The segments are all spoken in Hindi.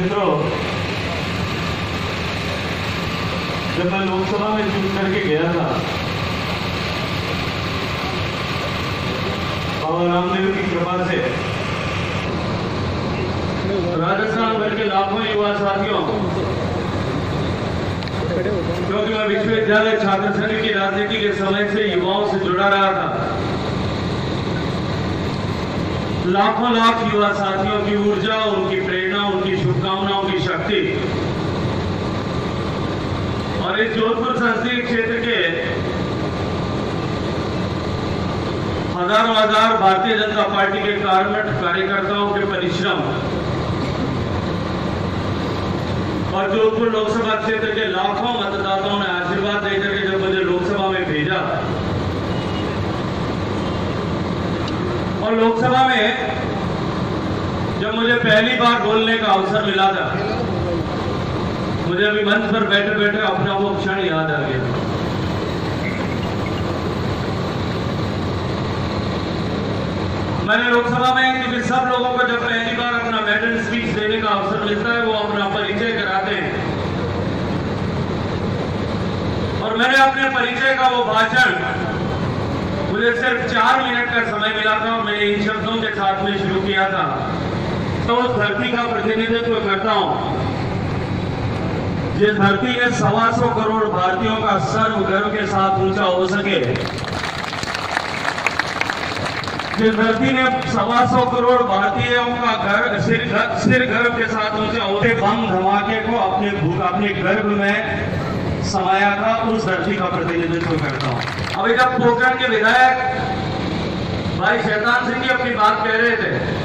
मित्रों, जब मैं लोकसभा में चुन करके गया था, बाबा रामदेव की कृपा से राजस्थान भर के लाखों युवा साथियों, क्योंकि मैं विश्वविद्यालय छात्र संघ की राजनीति के समय से युवाओं से जुड़ा रहा था, लाखों लाख युवा साथियों की ऊर्जा, उनकी प्रेरणा, उनकी शुभकामनाओं की शक्ति और इस जोधपुर संसदीय क्षेत्र के हजारों हजार भारतीय जनता पार्टी के कार्यकर्ताओं के परिश्रम और जोधपुर लोकसभा क्षेत्र के लाखों मतदाताओं ने आशीर्वाद देकर के जब मुझे लोकसभा में भेजा और लोकसभा में जब मुझे पहली बार बोलने का अवसर मिला था, मुझे अभी मंच पर बैठे बैठे अपना वो क्षण याद आ गया। मैंने लोकसभा में, क्योंकि सब लोगों को जब पहली बार अपना मैडन स्पीच देने का अवसर मिलता है, वो अपना परिचय कराते हैं, और मैंने अपने परिचय का वो भाषण, मुझे सिर्फ 4 मिनट का समय मिला था और मैंने इन शब्दों के साथ में शुरू किया था। तो उस धरती का प्रतिनिधित्व करता हूं जिस धरती में 125 करोड़ भारतीयों का सर्व गर्व के साथ ऊंचा हो सके, जिस धरती में 125 करोड़ भारतीयों का सिर गर्व के साथ ऊंचा होते बम धमाके को अपने गर्भ में समाया था, उस धरती का प्रतिनिधित्व करता हूं। अभी जब पोखरण के विधायक भाई शैतान सिंह जी अपनी बात कह रहे थे,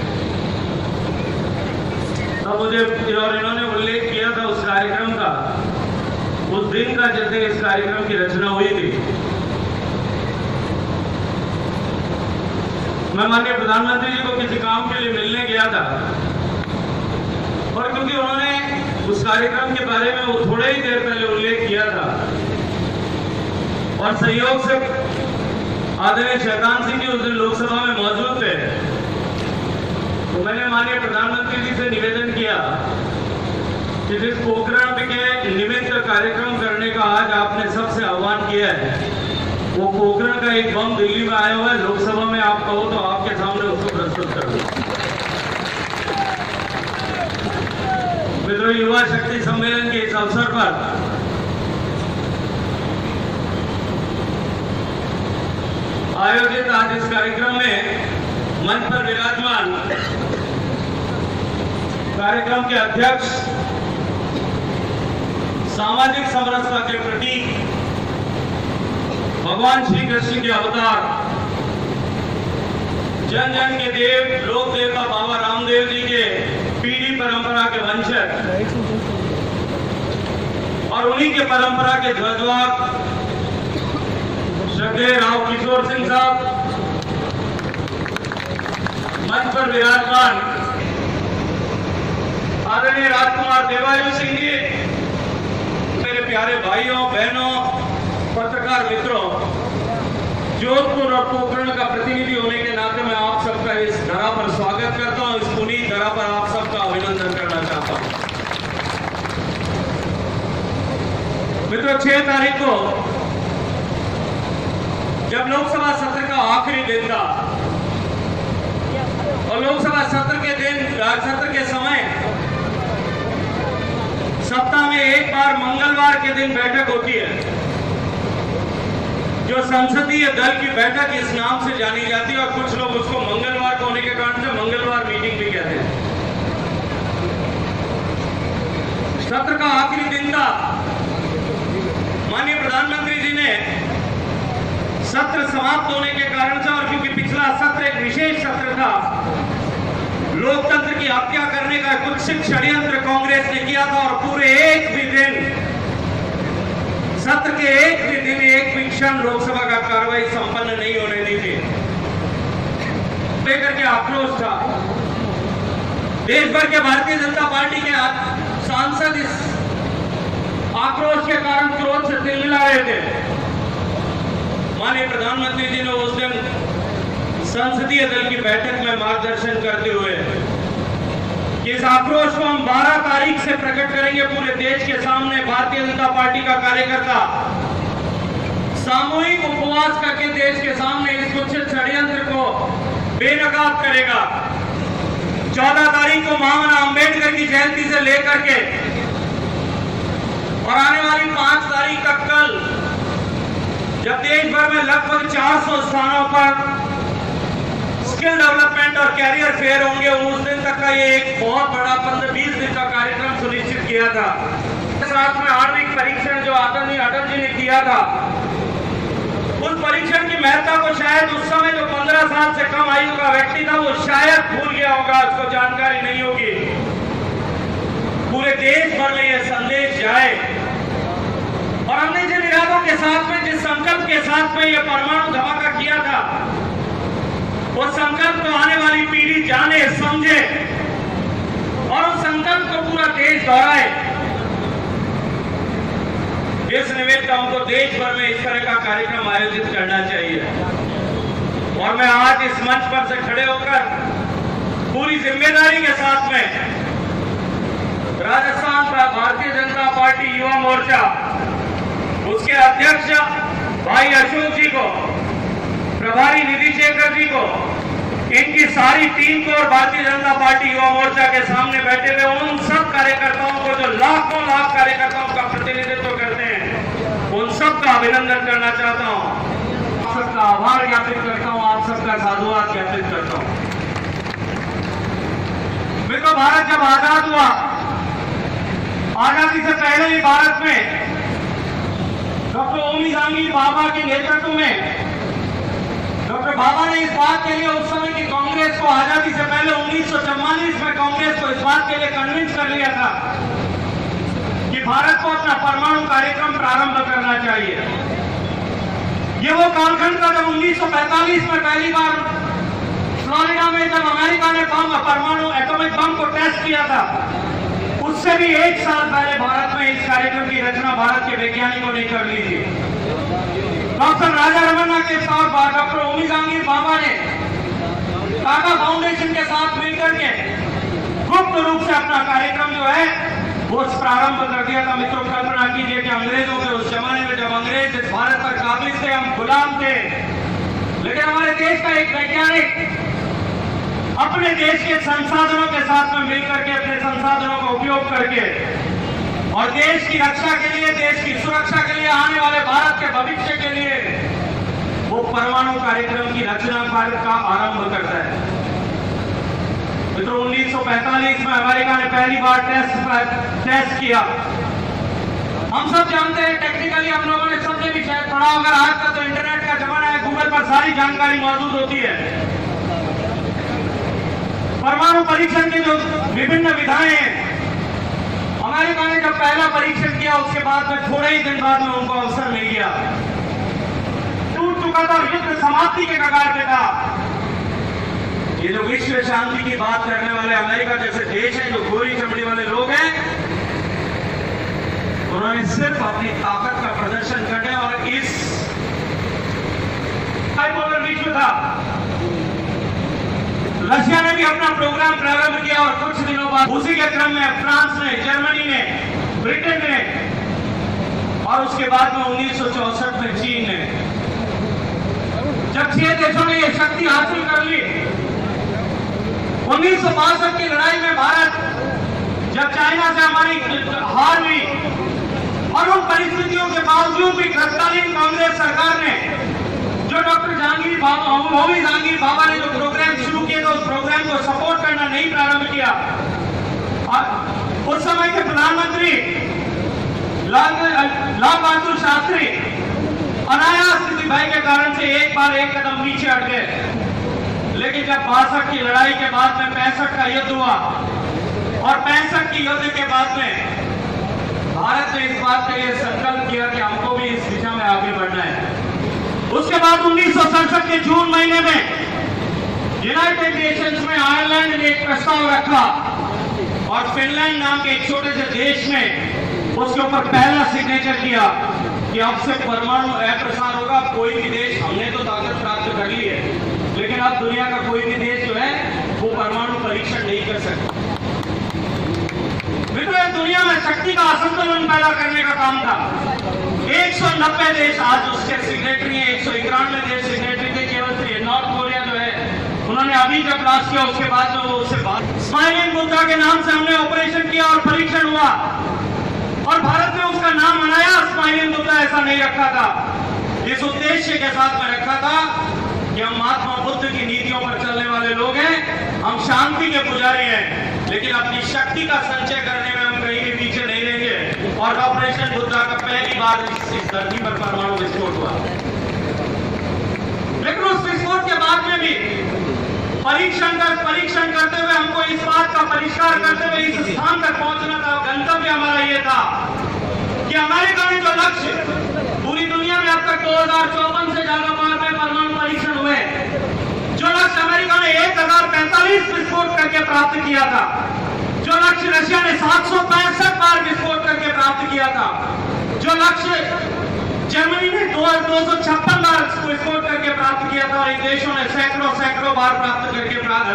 तब मुझे और इन्होंने उल्लेख किया था उस कार्यक्रम का, उस दिन का जिस दिन इस कार्यक्रम की रचना हुई थी। मैं माननीय प्रधानमंत्री जी को किसी काम के लिए मिलने गया था, और क्योंकि उन्होंने उस कार्यक्रम के बारे में वो थोड़े ही देर पहले उल्लेख किया था और सहयोग से आदरणीय शैतान सिंह जी उस दिन लोकसभा में मौजूद थे, तो मैंने माननीय प्रधानमंत्री जी से निवेदन किया कि जिस पोखरण के निमित्त कार्यक्रम करने का आज आपने सबसे आह्वान किया है, वो पोखरण का एक बम दिल्ली में आया हुआ है, लोकसभा में आप कहो तो आपके सामने उसको प्रस्तुत कर दूं। मित्रों, युवा शक्ति सम्मेलन के इस अवसर पर आयोजित आज इस कार्यक्रम में मंच पर विराजमान कार्यक्रम के अध्यक्ष, सामाजिक समरसता के प्रतीक, भगवान श्री कृष्ण के अवतार, जन जन के देव, लोक देवता बाबा रामदेव जी के पीढ़ी परंपरा के वंशज और उन्हीं के परंपरा के ध्वजवाहक श्रद्धेय राव किशोर सिंह साहब, मंच पर विराजमान आदरणीय राजकुमार देवायु सिंह जी, मेरे प्यारे भाइयों बहनों, पत्रकार मित्रों, जोधपुर और पोखरण का प्रतिनिधि होने के नाते मैं आप सबका इस धरा पर स्वागत करता हूं, इस पुनीत धरा पर आप सबका अभिनंदन करना चाहता हूं। मित्रों, 6 तारीख को जब लोकसभा सत्र का आखिरी दिन था और लोकसभा सत्र के दिन, सत्र के समय सप्ताह में एक बार मंगलवार के दिन बैठक होती है, जो संसदीय दल की बैठक इस नाम से जानी जाती है, और कुछ लोग उसको मंगलवार होने के कारण से मंगलवार मीटिंग भी कहते हैं। सत्र का आखिरी दिन था। माननीय प्रधानमंत्री जी ने सत्र समाप्त होने के कारण से, और क्योंकि पिछला सत्र एक विशेष सत्र था, लोकतंत्र की हत्या करने का कुत्सित षड्यंत्र कांग्रेस ने किया था, और पूरे एक भी दिन, सत्र के एक भी दिन, एक भी क्षण लोकसभा का कार्रवाई संपन्न नहीं होने दी थी। लेकर के आक्रोश था। देश भर के भारतीय जनता पार्टी के सांसद इस आक्रोश के कारण क्रोध से तिलमिला रहे थे। माननीय प्रधानमंत्री जी ने उस दिन संसदीय दल की बैठक में मार्गदर्शन करते हुए कि इस आक्रोश को हम 12 तारीख से प्रकट करेंगे पूरे देश के सामने। भारतीय जनता पार्टी का कार्यकर्ता सामूहिक उपवास करके देश के सामने इस कुत्सित षड्यंत्र को बेनकाब करेगा। 14 तारीख को महामना अंबेडकर की जयंती से लेकर के और आने वाली 5 तारीख तक कल जब देश भर में लगभग 400 स्थानों पर स्किल डेवलपमेंट और कैरियर फेयर होंगे, उस दिन तक का ये एक बहुत बड़ा 15-20 दिन का कार्यक्रम सुनिश्चित किया था। साथ में आणविक परीक्षण जो आदरणीय अटल जी ने किया था, उस परीक्षण की महत्ता को शायद उस समय जो 15 साल से कम आयु का व्यक्ति था वो शायद भूल गया होगा, उसको जानकारी नहीं होगी। पूरे देश भर में यह संदेश जाए और हमने जिन इरादों के साथ में, जिस संकल्प के साथ में यह परमाणु धमाका किया था, वो संकल्प को आने वाली पीढ़ी जाने समझे और उस संकल्प को पूरा देश दोहराए। इस निमित्त हमको देश भर में इस तरह का कार्यक्रम आयोजित करना चाहिए और मैं आज इस मंच पर से खड़े होकर पूरी जिम्मेदारी के साथ में राजस्थान भारतीय जनता पार्टी युवा मोर्चा, उसके अध्यक्ष भाई अशोक जी को, प्रभारी निधि शेखर जी को, इनकी सारी टीम को और भारतीय जनता पार्टी युवा मोर्चा के सामने बैठे हुए उन सब कार्यकर्ताओं को जो लाखों लाख कार्यकर्ताओं का प्रतिनिधित्व करते हैं, उन सब का अभिनंदन करना चाहता हूं, आप सबका आभार ज्ञापित करता हूं, आप सबका साधुवाद ज्ञापित करता हूं। मित्रों, भारत जब आजाद हुआ, आजादी से पहले ही भारत में डॉक्टर ओमी जहांगीर बाबा के नेतृत्व में डॉक्टर बाबा ने इस बात के लिए उस समय की कांग्रेस को, आजादी से पहले 1944 में कांग्रेस को इस बात के लिए कन्विंस कर लिया था कि भारत को अपना परमाणु कार्यक्रम प्रारंभ करना चाहिए। ये वो कालखंड था जब 1945 में पहली बार फ्लोरिडा में जब अमेरिका ने परमाणु एटॉमिक बम को टेस्ट किया था, उससे भी 1 साल पहले भारत में इस कार्यक्रम की रचना भारत के वैज्ञानिकों ने कर ली थी। डॉक्टर राजा रमन्ना के साथ डॉक्टर ओमी जहांगीर बाबा ने टाटा फाउंडेशन के साथ मिलकर के गुप्त रूप से अपना कार्यक्रम जो है वो प्रारंभ कर दिया था। मित्रों, कल्पना कीजिए कि अंग्रेजों के उस जमाने में जब अंग्रेज इस भारत पर काबिज थे, हम गुलाम थे, लेकिन हमारे देश का एक वैज्ञानिक अपने देश के संसाधनों के साथ में मिलकर के, अपने संसाधनों का उपयोग करके और देश की रक्षा के लिए, देश की सुरक्षा के लिए, आने वाले भारत के भविष्य के लिए वो परमाणु कार्यक्रम की रचना कार्य का आरंभ करता है। मित्रों, 1945 में अमेरिका ने पहली बार टेस्ट किया। हम सब जानते हैं, टेक्निकली हम लोगों ने सबने भी शायद पढ़ा, अगर आज का तो इंटरनेट का जमाना है, गूगल पर सारी जानकारी मौजूद होती है। परमाणु परीक्षण की जो विभिन्न विधाएं हैं, अमेरिका ने जब पहला परीक्षण किया उसके बाद में थोड़े ही दिन बाद में उनको अवसर मिल गया, टूट चुका था, युद्ध समाप्ति के कगार पे था। ये जो विश्व शांति की बात करने वाले अमेरिका जैसे देश हैं, जो गोरी चमड़ी वाले लोग हैं, उन्होंने सिर्फ अपनी ताकत का प्रदर्शन करने और इस बाइपोलर विश्व था। रशिया ने भी अपना प्रोग्राम प्रारंभ किया और कुछ दिनों बाद उसी के क्रम में फ्रांस ने, जर्मनी ने, ब्रिटेन ने और उसके बाद में 1964 में चीन ने। जब 6 देशों ने यह शक्ति हासिल कर ली, 1962 की लड़ाई में भारत जब चाइना से हमारी हार हुई और उन परिस्थितियों के बावजूद भी तत्कालीन कांग्रेस सरकार ने जो डॉक्टर ओमी जहांगीर बाबा ने जो प्रोग्राम शुरू किए थे, उस प्रोग्राम को सपोर्ट करना नहीं प्रारंभ किया। और उस समय के प्रधानमंत्री लाल बहादुर शास्त्री अनायास किसी भय के कारण से एक बार एक कदम पीछे हट गए। लेकिन जब 62 की लड़ाई के बाद में 65 का युद्ध हुआ और 65 की युद्ध के बाद में भारत ने इस बात के लिए संकल्प किया कि हमको भी इस दिशा में आगे बढ़ना है। उसके बाद 1967 के जून महीने में यूनाइटेड नेशंस में आयरलैंड ने एक प्रस्ताव रखा और फिनलैंड नाम के एक छोटे से देश में उसके ऊपर पहला सिग्नेचर किया कि अब से परमाणु अप्रसार होगा। कोई भी देश, हमने तो ताकत प्राप्त कर ली है, लेकिन अब दुनिया का कोई भी देश जो है वो परमाणु परीक्षण नहीं कर सकता। शक्ति का असंतुलन पैदा करने का काम था। 190 देश आज उसके सिग्नेटरी हैं, 191 देश सिग्नेटरी थे। केवल नॉर्थ कोरिया जो है उन्होंने अभी जब ब्लास्ट किया उसके बाद में वो उससे बात स्माइलिंग बुद्धा के नाम से हमने ऑपरेशन किया और परीक्षण हुआ और भारत ने उसका नाम बनाया स्माइलिंग बुद्धा, ऐसा नहीं रखा था। इस उद्देश्य के साथ में रखा था कि हम महात्मा बुद्ध की नीतियों पर चलने वाले लोग हैं, हम शांति के पुजारी हैं, लेकिन अपनी शक्ति का संचय करने में हम कहीं भी पीछे नहीं रहेंगे। और ऑपरेशन बुद्धा का पहली बार इस धरती पर परमाणु विस्फोट हुआ। लेकिन उस विस्फोट के बाद में भी परीक्षण करते हुए हमको इस बात का परिष्कार करते हुए इस स्थान तक पहुंचना था। गंतव्य हमारा ये था कि अमेरिका ने जो लक्ष्य, पूरी दुनिया में अब तक 2054 से ज्यादा बार में परमाणु परीक्षण हुए, जो लक्ष्य अमेरिका ने 1045 विस्फोट करके प्राप्त किया था, जो लक्ष्य रशिया ने 765 बार विस्फोट करके प्राप्त किया था, जो लक्ष्य जर्मनी ने 256 बार विस्फोट करके प्राप्त किया था और इन देशों ने सैकड़ों बार प्राप्त करके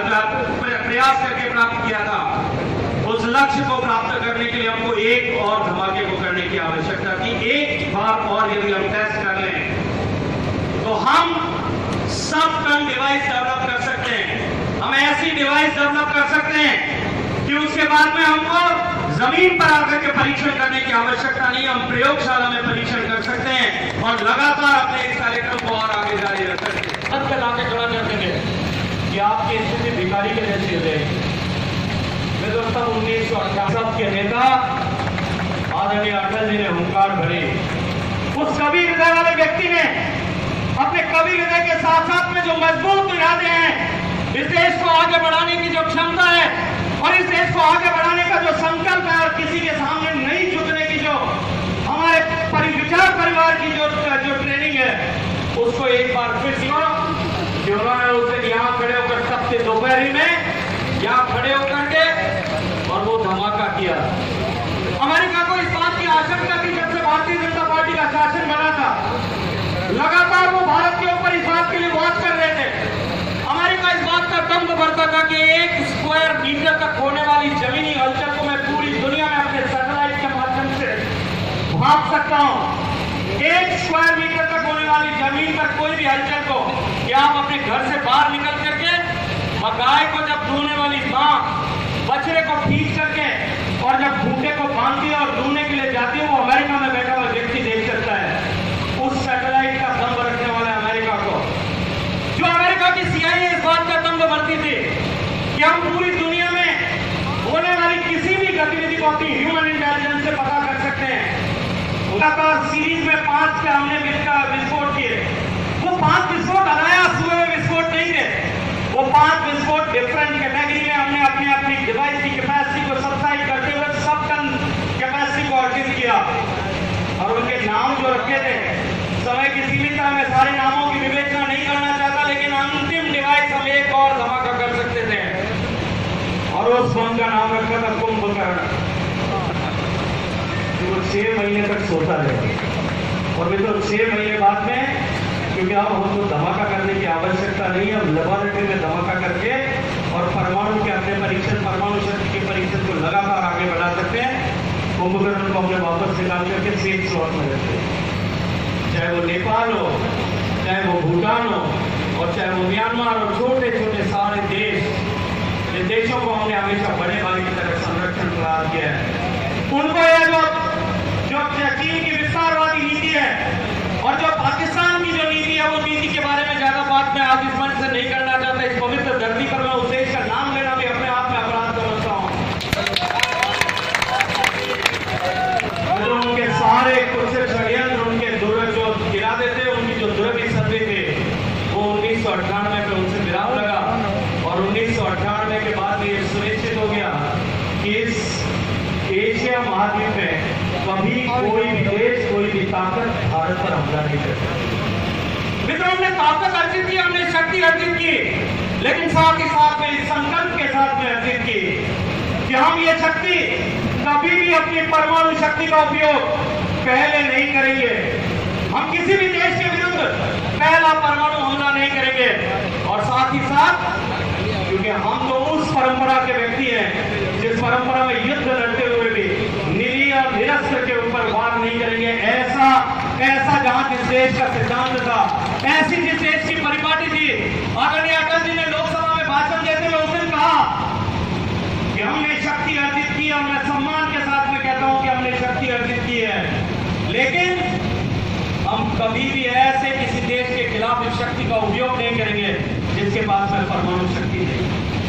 प्रयास करके प्राप्त किया था, उस लक्ष्य को प्राप्त करने के लिए हमको एक और धमाके को करने की आवश्यकता थी। एक बार और यदि हम टेस्ट कर लें तो हम सब टन डिवाइस डेवलप कर सकते हैं। हम ऐसी डिवाइस डेवलप कर सकते हैं कि उसके बाद में हमको जमीन पर आकर के परीक्षण करने की आवश्यकता नहीं, हम प्रयोगशाला में परीक्षण कर सकते हैं और लगातार अपने इस कार्यक्रम को और आगे जारी रख सकते हैं। सब पे लाके खड़ा करते थे कि आपकी स्थिति भिखारी के जैसी है। मैं दोस्तों 1988 के नेता आदरणीय अटल जी ने हुंकार भरी। उस कवि हृदय वाले व्यक्ति ने अपने कवि हृदय के साथ साथ में जो मजबूत इरादे हैं, इस देश को आगे बढ़ाने की जो क्षमता है और इस देश को आगे बढ़ाने का जो संकल्प है और किसी के सामने नहीं झुकने की जो हमारे विचार परिवार की जो ट्रेनिंग है, उसको एक बार फिर सीखो कि उन्होंने उसे यहाँ खड़े होकर सबसे दोपहरी में यहाँ खड़े होकर के और वो धमाका किया। अमेरिका को इस बात की आशंका थी जब से भारतीय जनता पार्टी का शासन बना था, लगातार वो भारत के ऊपर इस बात के लिए वॉच कर रहे थे। अमेरिका इस बात का दम्भ भरता था कि 1 स्क्वायर मीटर तक होने वाली जमीनी हलचल को मैं पूरी दुनिया में अपने सैटेलाइट के माध्यम से भाप सकता हूं। 1 स्क्वायर मीटर तक होने वाली जमीन पर कोई भी हलचल को कि आप अपने घर से बाहर निकल करके गाय को जब दूने वाली मां बछड़े को खींच करके और जब भूखे को बांधती है और दूने के लिए जाती है, वो अमेरिका में बैठा हुआ व्यक्ति देख सकता है। उस सैटेलाइट का दम्भ रखने वाले अमेरिका को, जो अमेरिका की CIA इस बात का दम्भ भरती थी कि हम पूरी दुनिया में होने वाली किसी भी गतिविधि को अपनी ह्यूमन इंटेलिजेंस से पता कर सकते हैं। लगातार सीरीज में 5 के हमने विस्फोट किए। वो 5 विस्फोट अनायास हुए विस्फोट नहीं थे, वो 5 विस्फोट डिफरेंट कैटेगरी में हमने अपनी डिवाइस की कैपेसिटी को सबसाइड करते हुए सब टन कैपेसिटी को अर्जित किया। और उनके नाम जो रखे थे, समय की सीमितता में सारे नामों की विवेचना नहीं करना चाहता, लेकिन अंतिम डिवाइस हम एक और धमाका कर सकते थे और उस बम का नाम रखा था कुंभकर्ण। वो 6 महीने तक सोता रहे और भी तो 6 महीने बाद में, क्योंकि अब हमको धमाका करने की आवश्यकता नहीं है, हम लेबोरेटरी में धमाका करके और परमाणु के अपने परीक्षण, परमाणु शक्ति के परीक्षण को लगातार आगे बढ़ा सकते हैं। कुंभकर्ण को हमने वापस निकाल करके सेफ स्लॉट में रखते हैं, चाहे वो नेपाल हो, चाहे वो भूटान हो और चाहे वो म्यांमार और छोटे छोटे सारे देश, इन देशों को हमने हमेशा बड़े भाई की तरह संरक्षण प्रदान किया है। उनको यह जो चीन की विस्तारवादी नीति है और जो पाकिस्तान की जो नीति है, वो नीति के बारे में ज्यादा बात मैं आज इस मंच से नहीं करना चाहता। इस पवित्र धरती पर मैं उस देश का नाम लेना भी अपने आप में अपराध समझता हूँ। जो उनके सारे कुछ षड्यंत्र, उनके जो इरादे थे, उनकी जो दुर्विसंधि थे, वो 1998 में उनसे विराम लगा और 1998 के बाद ये सुनिश्चित हो गया कि इस एशिया महाद्वीप में कभी कोई भी देश, कोई भी ताकत भारत पर हमला नहीं कर सकती। मित्रों, हमने ताकत अर्जित की, हमने शक्ति अर्जित की, लेकिन साथ ही साथ में इस संकल्प के साथ में अर्जित की कि हम ये शक्ति कभी भी अपनी परमाणु शक्ति का उपयोग पहले नहीं करेंगे। हम किसी भी देश के विरुद्ध पहला परमाणु हमला नहीं करेंगे। और साथ ही साथ, क्योंकि हम तो उस परंपरा के व्यक्ति हैं जिस परंपरा में युद्ध लड़ते हुए भी निरीह और ऐसा जहां जिस देश का सिद्धांत था, ऐसी जिस देश की परिपाटी थी। आदरणीय अटल जी ने लोकसभा में भाषण देते हुए उस दिन कहा कि हमने शक्ति अर्जित की है, और मैं सम्मान के साथ में कहता हूं कि हमने शक्ति अर्जित की है, लेकिन हम कभी भी ऐसे किसी देश के खिलाफ इस शक्ति का उपयोग नहीं करेंगे जिसके पास में परमाणु शक्ति नहीं।